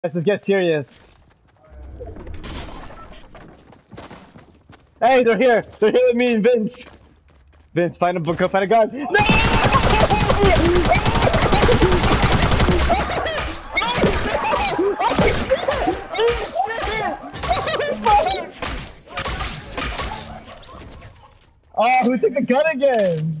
Let's get serious. Hey, they're here. They're here with me and Vince. Vince, find a book, find a gun. No! Oh, who took the gun again?